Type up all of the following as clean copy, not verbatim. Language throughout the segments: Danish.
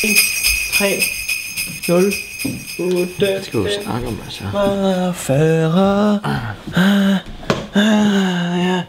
3, 0, 8, Det skal du snakke om, altså. 40. Ja.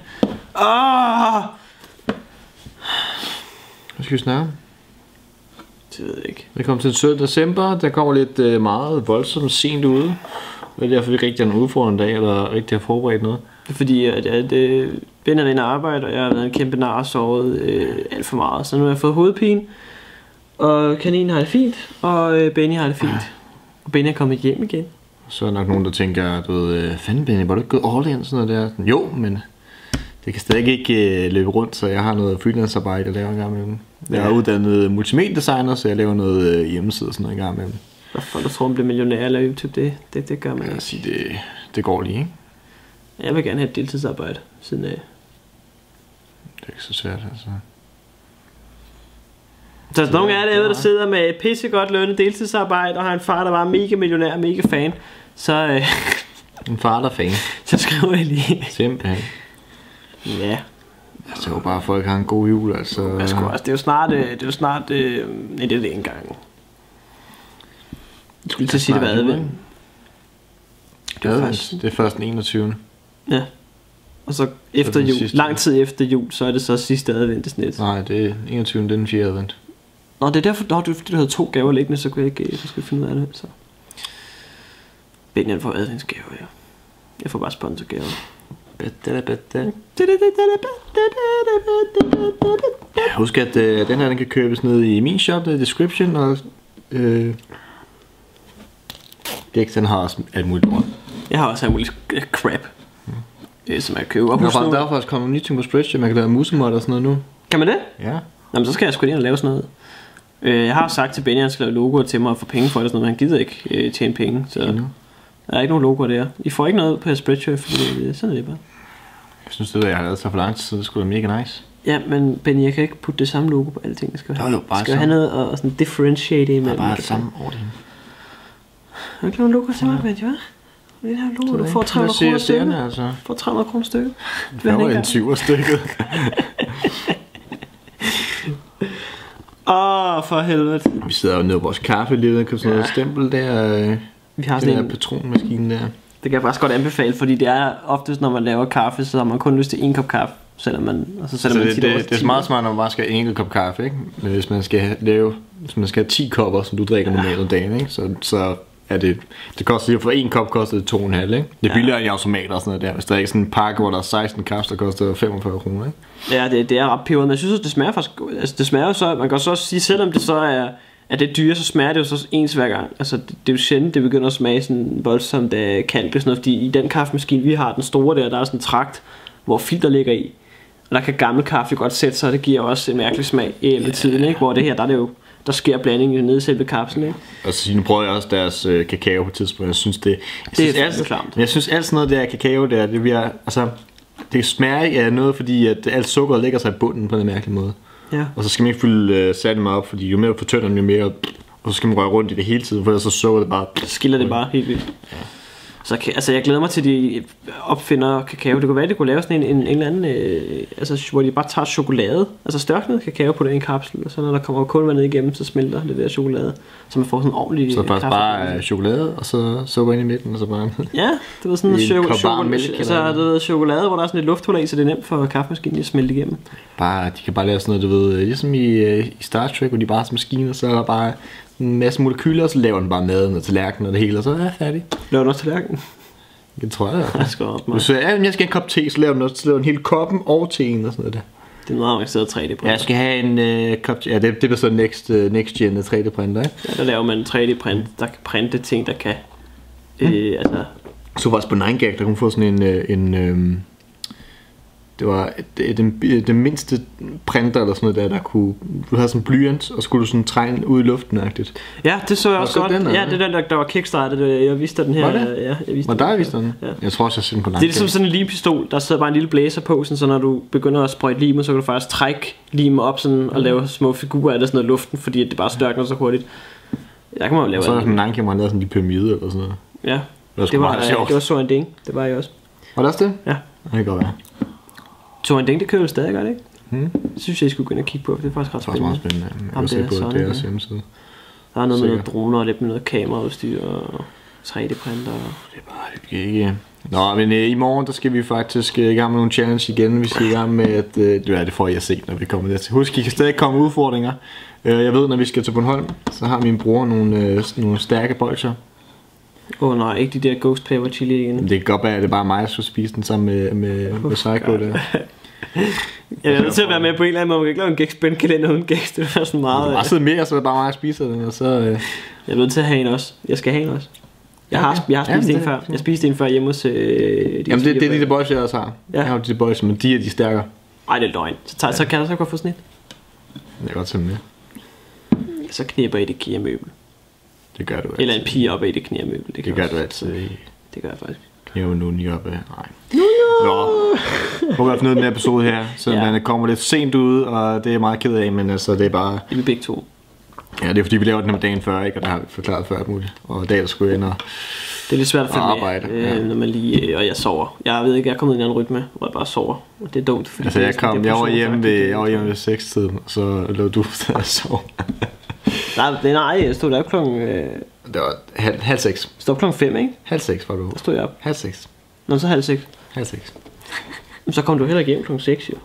Hvad skal vi snakke om? Det ved jeg ikke. Vi kommer til den 17. december. Der kommer lidt meget voldsomt sent ude. Det er derfor, vi rigtig har en udfordrende dag, eller rigtig har forberedt noget. Det er fordi, at Ben er inde og arbejde, og jeg har været en kæmpe nar og sovet alt for meget. Så nu har jeg fået hovedpine, og kaninen har det fint, og Benny har det fint. Og Benny er kommet hjem igen. Så er der nok nogen, der tænker, du ved, fanden Benny, var du ikke gået all in, sådan noget der? Jo, men det kan stadig ikke løbe rundt, så jeg har noget freelance-arbejde, jeg laver en gang imellem. Jeg er uddannet multimediedesigner, så jeg laver noget hjemmeside og sådan noget en gang imellem. Hvorfor du tror, man bliver millionær eller YouTube? Det gør man ikke. Sige, det går lige, ikke? Jeg vil gerne have et deltidsarbejde siden af. Det er ikke så svært, altså. Så hvis nogen af jer der sidder med et pissegodt lønnet deltidsarbejde, og har en far, der var mega millionær, mega fan, så En far, der er fan. så skriver jeg lige. Simpelthen. Ja. Jeg tror bare, at folk har en god jul, altså. Det er jo snart, nej, det er det ikke engang. Jeg skulle til at sige, det var advent. Det er først den 21. Ja. Og så efter jul, lang tid efter jul, så er det så sidste adventesnit. Nej, det er 21. Det er den 4. advent. Nå, det er derfor, du havde 2 gaver liggende, så kunne jeg ikke, så skulle jeg finde ud af det. Så. Benjamin får adventsgaver, ja. Jeg får bare sponsorgaver. Husk at den her den kan købes ned i min shop, der er description, og Dex den har også alt muligt brød. Jeg har også alt muligt crap, som jeg køber. Der er faktisk kommet nye ting på Spreadshirt, man kan lave musemod og sådan noget nu. Kan man det? Ja. Jamen så skal jeg sgu ind og lave sådan noget. Jeg har sagt til Benny, at han skal lave logoer til mig og få penge for det, sådan noget, men han gider ikke tjene penge. Så der er ikke nogen logoer der. I får ikke noget på Spreadshirt, fordi sådan er det bare. Jeg synes det, jeg har lavet så for lang tid, så det skulle være mega nice. Ja, men Benny, jeg kan ikke putte det samme logo på alle ting. Jeg skal have noget og sådan differentiate imellem. Bare det samme over det hele. Har du ikke nogen logo til mig, Benny, hva'? Det her logo, du får 300 kroner stykket. Altså. Får 300 kroner stykket. Det var en 20'er stykket. For helvede. Vi sidder jo nede på vores kaffe lige og kan sådan noget stempel der. Vi har sådan en patronmaskine der. Det kan jeg faktisk godt anbefale, fordi det er oftest, når man laver kaffe, så har man kun lyst til 1 kop kaffe, selvom man, og så sætter man tit over. Det er meget smart, når man bare skal have en enkelt kop kaffe, ikke? Men hvis man skal have 10 kopper, som du drikker normalt om dagen, ikke? Så er det koster for 1 kop koster det 2,5, ikke? Det er billigere i automater og sådan noget der. Hvis der er ikke sådan en pakke, hvor der er 16 kaffe, der koster 45 kroner, ikke? Ja, det er ret peberet, men jeg synes, at det smager faktisk, altså det smager så, man kan så også sige, selvom det så er det dyre, så smager det jo så ens hver gang. Altså det er jo sjældent, det begynder at smage sådan voldsomt af kalk og sådan noget, fordi i den kaffemaskine, vi har, den store der er sådan en trakt, hvor filter ligger i. Og der kan gammel kaffe godt sætte sig, og det giver også en mærkelig smag med tiden, ikke? Hvor det her, der er det jo, der sker blanding nede i selve kapslen, ikke? Og så nu prøver jeg også deres kakao på et tidspunkt. Jeg synes det er klamt. Jeg synes alt sådan noget der kakao der, det bliver, altså det smager ikke af noget, fordi at alt sukkeret lægger sig i bunden på en mærkelig måde. Ja. Og så skal man ikke fylde særlig meget op, fordi jo mere du fortønder den, jo mere, og så skal man røre rundt i det hele tiden, for ellers så sukker det bare. Skiller det bare helt vildt. Ja. Så altså jeg glæder mig til de opfinder kakao. Det kunne være, at de kunne lave sådan en eller anden altså hvor de bare tager chokolade, altså størknet kakao på den kapsel, og så når der kommer kulvand igennem, så smelter det der chokolade, så man får sådan en ordentlig. Så faktisk bare chokolade og så sukker ind i midten og så bare. Ja, det var sådan en chokolade, hvor der er sådan et lufthul i, så det er nemt for kaffemaskinen at smelte igennem. De kan bare lave sådan noget, du ved, ligesom i Star Trek, hvor de bare har maskiner, så er der bare en masse molekyler, og så laver den bare maden og tallerkenen og det hele, og så er jeg færdig. Laver den også tallerkenen? Det tror jeg. Jeg skal jeg skal en kop te, så laver den også, så laver den hele koppen og teen og sådan noget der. Det er meget avanceret 3D-printer. Jeg skal have en kop te. Ja, det bliver så next gen 3D-printer, ikke? Ja, der laver man en 3D-print, der kan printe ting, der kan altså. Så faktisk på 9gag, der kunne få sådan en det var den mindste printer eller sådan noget der kunne, du havde sådan en blyant, og så skulle du sådan tegne ud i luften-agtigt. Ja, det så jeg også godt. Den, ja, det er den, der var kickstartet. Jeg viste den her. Var det? Ja, jeg viste den. Var der viste den? Ja. Jeg tror også, jeg ser den på 9gag. Det er ligesom sådan en limpistol, der sidder bare en lille blæser på, sådan, så når du begynder at sprøjte limet, så kan du faktisk trække limet op sådan, og lave små figurer af det sådan noget luften, fordi det bare størkner så hurtigt. Der kan man jo lave. Og så er der sådan en 9gag, man lavede sådan en pyramide eller sådan noget. Ja, det var så en ding. Det var jeg også. Var det også det? Ja. Det kan godt være. Så en ding, det kører jo stadig, gør det ikke? Det synes jeg, I skulle gå ind og kigge på, for det er faktisk ret Det er faktisk spændende. meget spændende. Jeg kan se på deres hjemmeside. Der er noget med Sikkert. noget droner, og lidt med noget kameraudstyr og 3D-printer. Det er bare ikke. Nå, men i morgen, der skal vi faktisk i gang med nogle challenge igen. Vi skal i gang med, at det får I at se, når vi kommer dertil. Husk, I kan stadig komme med udfordringer. Jeg ved, når vi skal til Bornholm, så har min bror nogle stærke bolcher. Nej, ikke de der ghost pepper chili igen. Det kan godt være, at det er bare mig, der skulle spise den sammen med Psycho der. Jeg er nødt til at være med på en eller anden måde. Man kan ikke lave en gækspændkalender uden gæks. Det er sådan meget... Det var sidde mere, så er det bare mig, der spiser den. Og så, Jeg er nødt til at have en også. Jeg skal have en også. Jeg har spist en før. Jeg spiste en før hjemme hos... Jamen det er de bolcher, jeg også har. Ja. Jeg har jo de bolcher, men de er stærkere. Ej, det er løgn. Så kan du så godt få snit. Det er godt til med. Så knæpper I det IKEA-møbel. Det gør du altid. Eller en pige op i det IKEA-møbel. Det gør du altid. Det gør jeg faktisk. Knæver nu lige op. Nej. Nå. Håber jeg har fundet den her episode her. Så den kommer lidt sent ud, og det er jeg meget ked af, men altså det er bare... Det er vi begge to. Ja, det er fordi vi laver den her dagen før, ikke? Og der har vi forklaret før alt muligt. Og dagen skulle ind og... Det er lidt svært at følge arbejde, med, når man lige... Og jeg sover. Jeg ved ikke, jeg er kommet i en anden rytme, hvor jeg bare sover. Og det er dumt, fordi... Altså jeg var hjemme ved 6-tiden, og så lå du stadig og sov. Nej, jeg stod der klokken... Det var halv 6. Stod klokken 5, ikke? Halv 6 var du. Så stod jeg op. Halv 6. Nå, så halv 6. Halv 6. Så kom du heller hjem klokken 6, jo.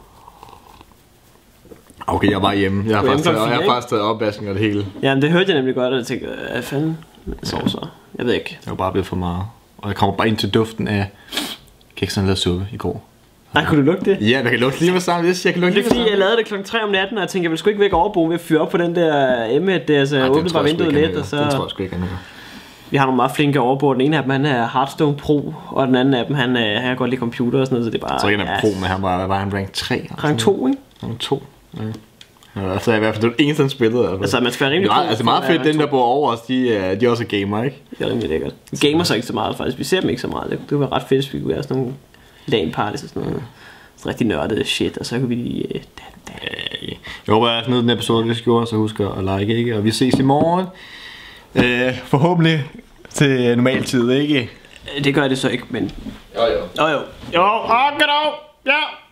Okay, jeg var hjemme. Jeg har hjemme faktisk taget opvasken og det hele. Jamen, det hørte jeg nemlig godt, og jeg tænkte, hvad fanden sov så? Jeg ved ikke. Det var bare blevet for meget. Og jeg kommer bare ind til duften af kikserne lavede suppe i går. Nej, kunne du lugte det? Ja, jeg kan lugte lige med sammen. Jeg kan lugte Det er fordi, jeg lavede det klokken 3 om natten, og jeg tænkte, jeg ville sgu ikke væk overbo ved at fyre op på den der M1 der, så jeg åbnede bare vinduet lidt, og så... Den tror jeg sgu ikke, han Vi har nogle meget flinke overbo. Den ene af dem, han er Hearthstone Pro, og den anden af dem, han har godt lide computer og sådan noget, så det er bare... Så ikke han er Pro, men han var en rank 3. Rank 2, ikke? Rank 2, ja. Altså i hvert fald det eneste han spillede. Altså man skal være rimelig... Det er meget fedt, den der bor over os, de er også gamer, ikke? Det er rimelig lækkert. Vi gamer så ikke så meget faktisk. Vi ser dem ikke så meget. Det kunne være ret fedt, hvis vi kunne være sådan nogle LAN parties og sådan noget. Så rigtig nørdede shit, og så kunne vi lige... Jeg håber, at jeg har fundet den episode, hvis I gjorde, så husk at like, ikke? Og vi ses i morgen. Forhåbentlig til normal tid, ikke? Det gør det så ikke, men... Jo. Jo, okay dog. Ja.